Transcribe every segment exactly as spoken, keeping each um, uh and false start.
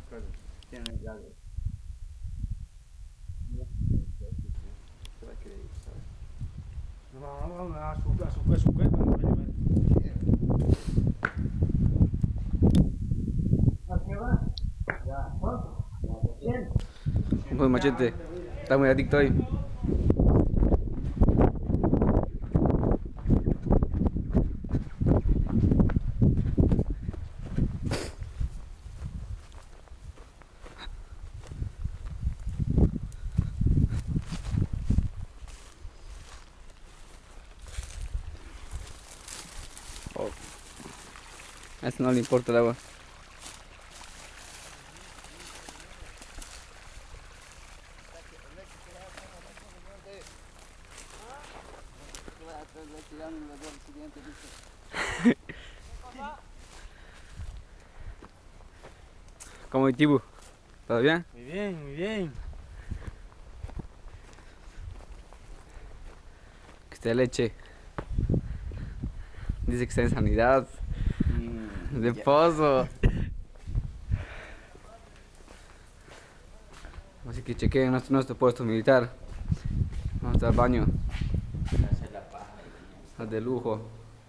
Claro, tiene llaves. Se va a querer ir, ¿sabes? No, vamos, vamos a su, a su, a su cuerpo, no voy a llevar. ¿A qué va? Ya, ¿cuánto? ¿Cien? Pues machete, está muy adicto hoy. Oh. A este no le importa el agua. ¿Cómo es, Tibu? ¿Todo bien? Muy bien, muy bien. Que esté leche. Dice que está en sanidad. Mm, De ya. pozo. Así que chequeen nuestro, nuestro puesto militar. Vamos al baño. Hacer la paja y Al de lujo.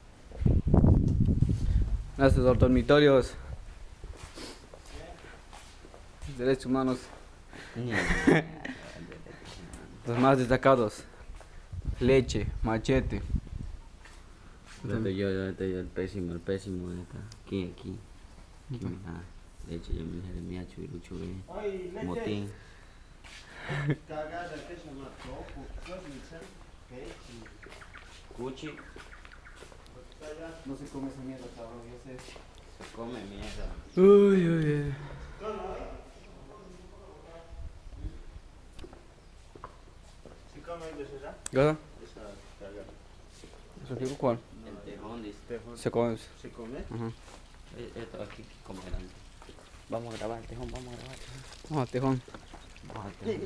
Nuestros dormitorios. Derechos humanos. Los más destacados. Leche, machete. Lo estoy yo, yo estoy yo, el pésimo, el pésimo de acá. Aquí, aquí. Aquí me da leche, yo me dije de mi hacho y lucho de motín. Cuchi. No se come esa mierda, cabrón, yo sé. Se come mierda. Uy, uy, uy. ¿Se come de esa? ¿Gada? Esa caga. ¿Eso digo cuál? El tejón dice. Se come. ¿Se come? Ajá. Eh, Esto aquí como grande. Vamos a grabar el tejón, vamos a grabar el tejón. Vamos al tejón. Vamos al tejón.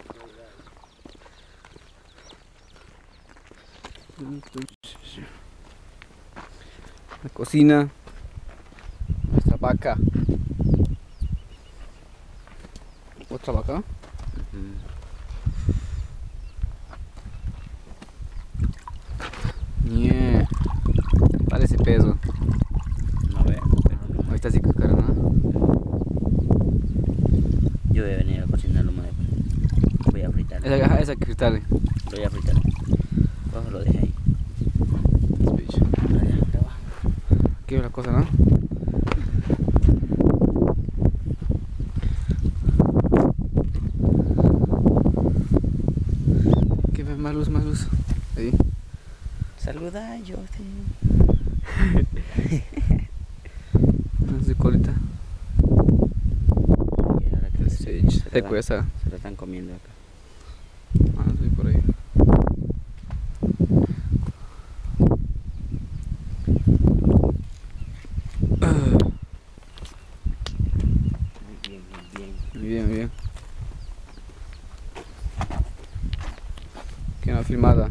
La cocina. Nuestra vaca. Otra vaca. Ujú. Yeah. Parece peso. No veo, pero no. Ahorita sí que cara, ¿no? Yo voy a venir a cocinar lo más después. Voy a fritar. Esa, ajá, esa que fritarle. Voy a fritar. Todo lo dejé ahí. Bicho. Allá, graba. Qué es la cosa, ¿no? Que ve más luz, más luz. Ahí. Saluda, yo sí. No sé colita. Y ahora que Sí, se, se, te la, cuesta. se la están comiendo acá. Ah, estoy por ahí. Ah, Muy bien, muy bien. muy bien, muy bien. Que una filmada.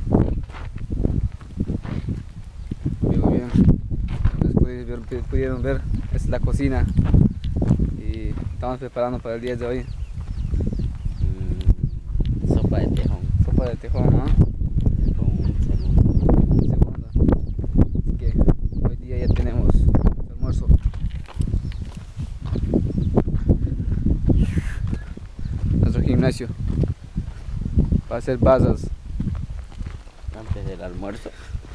Muy bien, muy bien. Entonces pudieron ver, pudieron ver, esta es la cocina. Y estamos preparando para el día de hoy. Mm, sopa de tejón Sopa de tejón, ¿no? con un segundo. Un segundo. Así que hoy día ya tenemos nuestro almuerzo. Nuestro gimnasio. Para hacer bazas. Antes del almuerzo.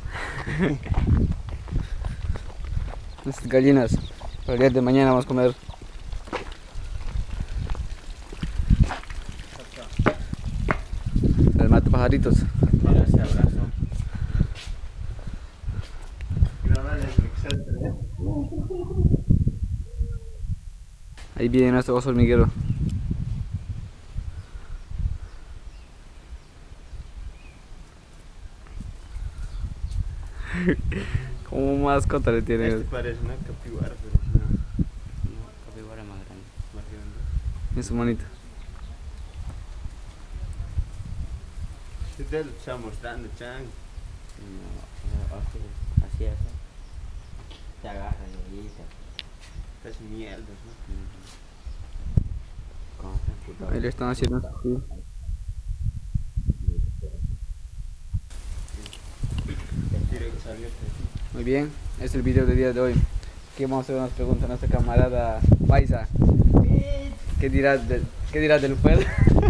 Nuestras gallinas. Para el día de mañana vamos a comer. Les mato pajaritos. Mira ese abrazo. Grabarle el Excel, ¿eh? Ahí viene nuestro oso hormiguero. Como mascota le tiene. Este parece una capibara, pero no. No, capibara más grande. Más grande. En su manita. ¿Qué te lo está mostrando, Chan? No, así, así es. Te agarra y ahí te. Estas mierdas, ¿no? Ujú. Ahí le están haciendo. Sí. Muy bien, este es el video del día de hoy. Aquí vamos a hacer unas preguntas a nuestra camarada Paisa. ¿Qué dirás del, qué dirás del fuego?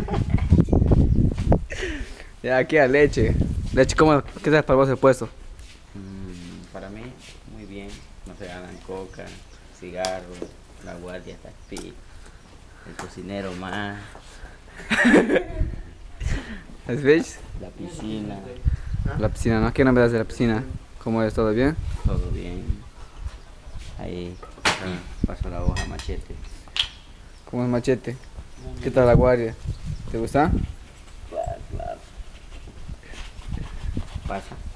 Ya, aquí a leche. Leche, ¿cómo, ¿qué tal para vos el puesto? Mm, para mí, muy bien. No se ganan coca, cigarros, la guardia está aquí, el cocinero más, ¿Es ves? la piscina, La piscina, ¿no? ¿Qué novedades de la piscina? ¿Cómo es? ¿Todo bien? todo bien. Ahí, ahí paso la hoja machete. ¿Cómo es Machete? ¿Qué tal la guardia? ¿Te gusta? Claro, claro. Pasa.